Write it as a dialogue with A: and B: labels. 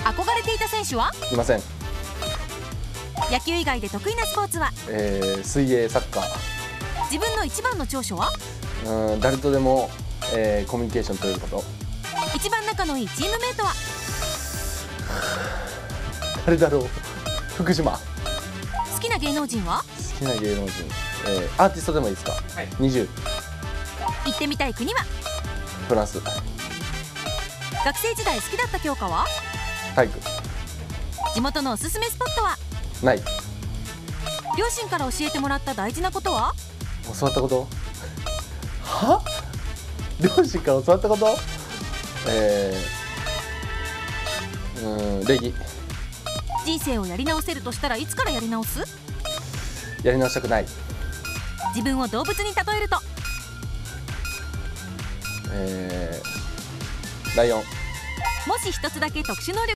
A: 憧れていた選手はい
B: ません。
A: 野球以外で得意なスポーツは？
B: 水泳、サッカー。
A: 自分の一番の長所は？
B: 誰とでも、コミュニケーション取れること。
A: 一番仲のいいチームメイトは？
B: 誰だろう。福島。
A: 好きな芸能人は？
B: 好きな芸能人、アーティストでもいいですか？はい、20。
A: 行ってみたい国は？
B: フランス。
A: 学生時代好きだった教科は？
B: 体育。
A: 地元のおすすめスポットは？
B: ない。
A: 両親から教えてもらった大事なことは？
B: 教わったこと？は？両親から教わったこと？礼儀。
A: 人生をやり直せるとしたらいつからやり直す？
B: やり直したくない。
A: 自分を動物に例えると？
B: ライオン。
A: もし一つだけ特殊能力